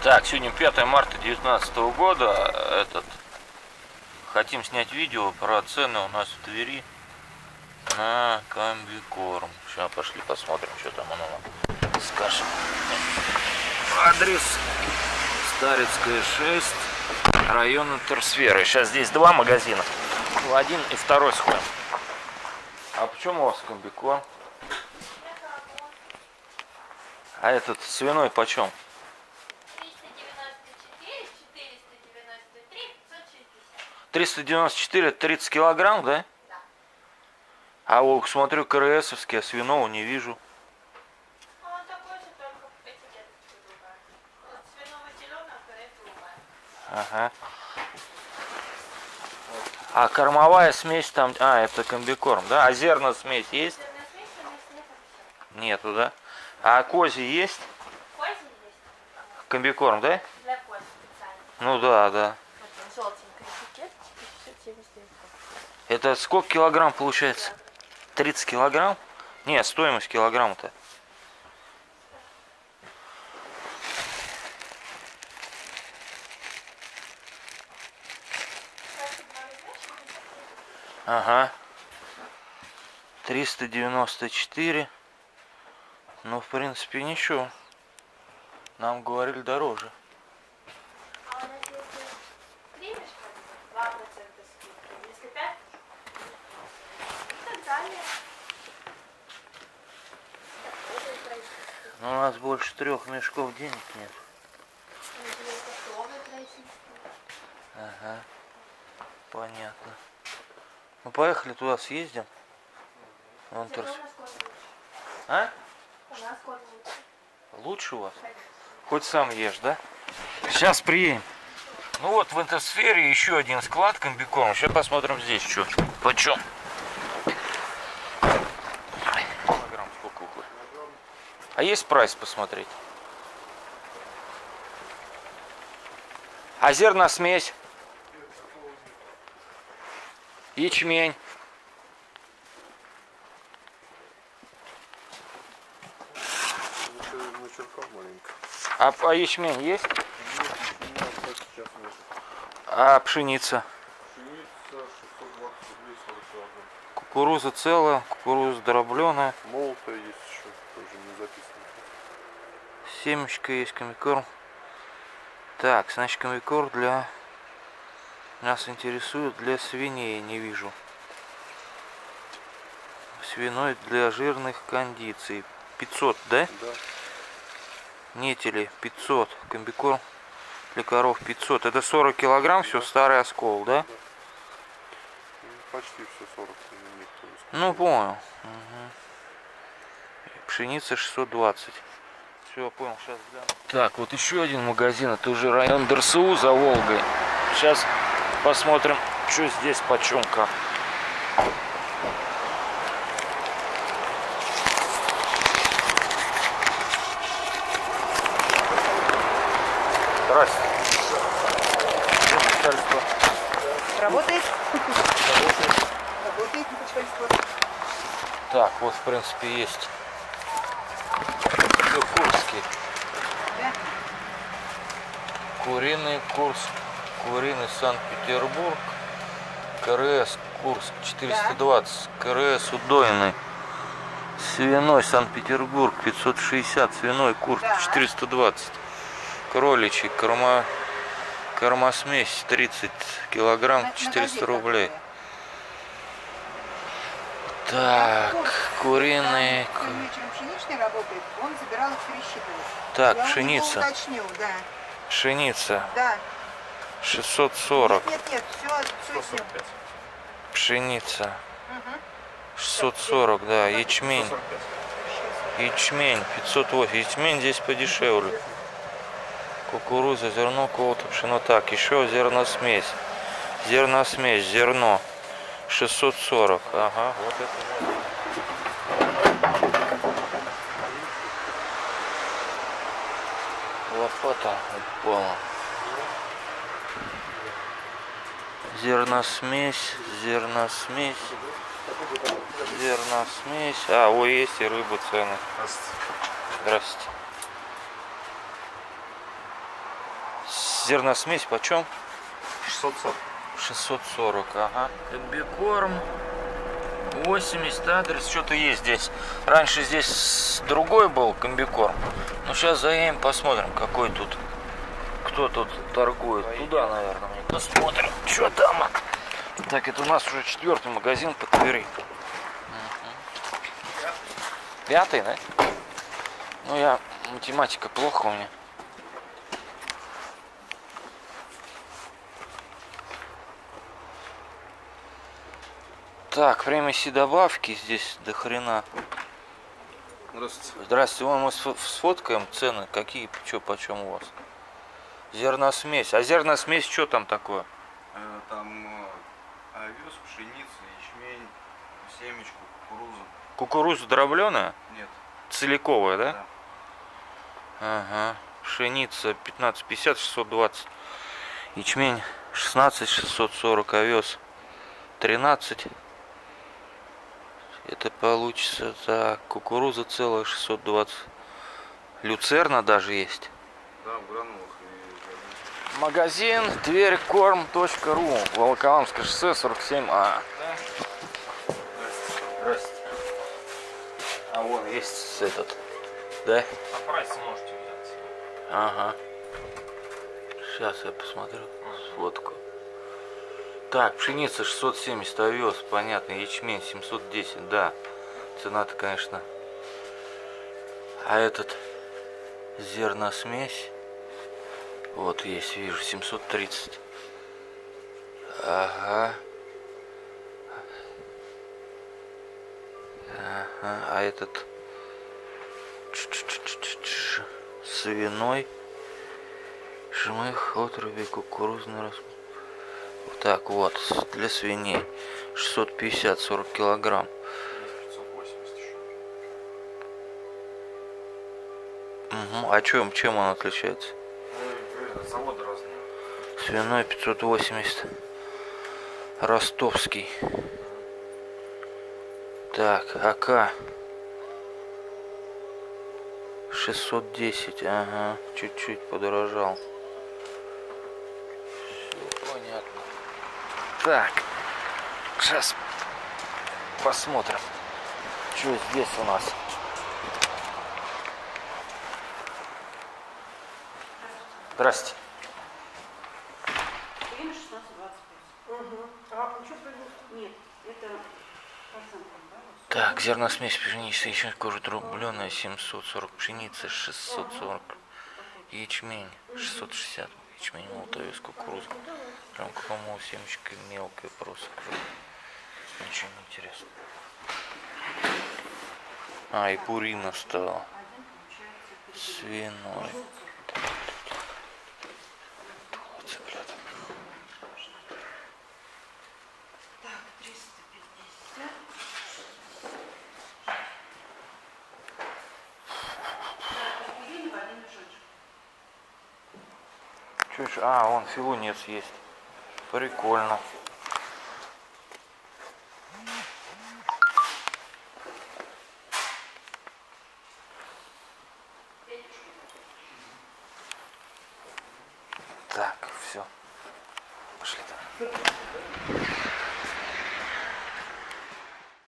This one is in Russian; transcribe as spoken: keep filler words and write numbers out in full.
Так, сегодня пятое марта две тысячи девятнадцатого года. Этот хотим снять видео про цены у нас в Твери на комбикорм. Сейчас пошли посмотрим, что там оно нам скажет. Адрес Старицкая шесть, район Интерсферы. Сейчас здесь два магазина. В один и второй сходим. А почему у вас комбикорм? А этот свиной почем? триста девяносто четыре, тридцать килограмм, да? Да. А вот смотрю, КРСовский, а свиного не вижу. А он такой же, только этикетка другая. Вот свиного зеленого, КРС другая. Ага. А кормовая смесь там, а, это комбикорм, да? А зерна смесь есть? Зерная смесь у нас нет вообще. Нету, да? А кози есть? Кози есть. Комбикорм, да? Для кози специально. Ну да, да. Вот там желтенькая этикетка, пятьдесят семьдесят девять. Это сколько килограмм получается? тридцать килограмм? Не, стоимость килограмма-то. Ага. триста девяносто четыре. Ну, в принципе, ничего. Нам говорили дороже. А у нас если примешь, два процента скидки, если пять, и так далее. Но у нас больше трех мешков денег нет. Ага. Понятно. Ну, поехали туда съездим. Вон торс. А? У нас кот лучше. Лучше у вас? Хоть сам ешь, да? Сейчас приедем. Ну вот в Интерсфере еще один склад комбикорм. Сейчас посмотрим здесь, что. Почем? Килограмм сколько уходит? А есть прайс посмотреть? А зерносмесь? Ячмень? А, а ячмень есть? А пшеница? Кукуруза целая, кукуруза дробленая. Молотая есть еще, тоже не записано. Семечка есть, комбикорм. Так, значит, комбикорм для... Нас интересует для свиней, не вижу. Свиной для жирных кондиций. пятьсот, да? Да. Нетели пятьсот. Комбикорм для коров пятьсот. Это сорок килограмм, все, да. Старый оскол, да? Да. Почти все сорок. Ну, понял. Угу. Пшеница шестьсот двадцать. Все, понял, сейчас гляну. Так, вот еще один магазин. Это уже район ДРСУ за Волгой. Сейчас посмотрим, что здесь почем как. Здрасте. Начальство. Работает? Работает. Работает начальство. Так, вот в принципе есть. Все курский. Да. Куриный Курск. Куриный Санкт-Петербург. КРС Курск четыреста двадцать. Да. КРС Удойный. Свиной Санкт-Петербург пятьсот шестьдесят. Свиной Курск, да. четыреста двадцать. Кроличий корма, кормосмесь тридцать килограмм, четыреста рублей. Так, куриный. Вечером пшеничный работает, он забирал их, пересчитывал. Так, я пшеница. Уточнил, да. Пшеница. Да. шестьсот сорок. Нет, нет, нет, все, все. Пшеница. Угу. шестьсот сорок, да. Ячмень. Ячмень пятьсот восемь. Ячмень здесь подешевле. Кукуруза, зерно, колото, пшено. Так, еще зерносмесь. Зерносмесь, зерно. шестьсот сорок. Ага, вот это. Лопата упала. Зерносмесь, зерносмесь, зерносмесь. А, ой, есть и рыбы цены. Здравствуйте. зерносмесь почем? шестьсот сорок. шестьсот сорок, ага. Комбикорм восемьдесят, адрес что-то есть здесь. Раньше здесь другой был комбикорм. Но сейчас заедем, посмотрим, какой тут, кто тут торгует. Туда, наверное, мы посмотрим, что там. Так, это у нас уже четвертый магазин по Твери. Пятый, да? Ну, я, математика плохо у меня. Так, примеси добавки здесь до хрена. Здравствуйте. Здравствуйте, вон мы сфоткаем цены, какие, что, почем у вас. Зерносмесь. А зерносмесь что там такое? Там овес, пшеница, ячмень, семечку, кукурузу. Кукуруза дробленая? Нет. Целиковая, да? Да. Ага. Пшеница пятнадцать пятьдесят, шестьсот двадцать. Ячмень шестнадцать, шестьсот сорок. Овес тринадцать. Это получится так. Кукуруза целая шестьсот двадцать. Люцерна даже есть. Да, в гранулах и... Магазин тверькорм точка ру. Волоколамское шоссе сорок семь А. Здравствуйте. А вон есть этот. Да? По прайсу можете взять. Ага. Сейчас я посмотрю. Сфотку. Так, пшеница шестьсот семьдесят, овес, понятно, ячмень семьсот десять, да. Цена-то, конечно. А этот зерносмесь, вот есть, вижу, семьсот тридцать. Ага. Ага, а этот свиной, жмых, отруби, кукурузный распад. Так, вот, для свиней шестьсот пятьдесят, сорок килограмм. пятьсот восемьдесят еще. Угу. А чем, чем он отличается? Ну, заводы разные. Свиной пятьсот восемьдесят. Ростовский. Так, АК шестьсот десять, ага, чуть-чуть подорожал. Все понятно. Так, сейчас посмотрим, что здесь у нас. Здрасте. Время шестнадцать двадцать пять. Угу. А что производство? Нет, это процентом, да? Так, зерносмесь пшеницы, еще кожа дробленая семьсот сорок, пшеница шестьсот сорок, ячмень шестьсот шестьдесят, ячмень молотой с кукурузой. Прям кому семечка мелкая просто. Ничего не интересно. А, и пурина стала. Свиной. Так, триста пятьдесят. Распределили в один мешочек. Чё ж, а, вон филунец есть. Прикольно. Так, все. Пошли там.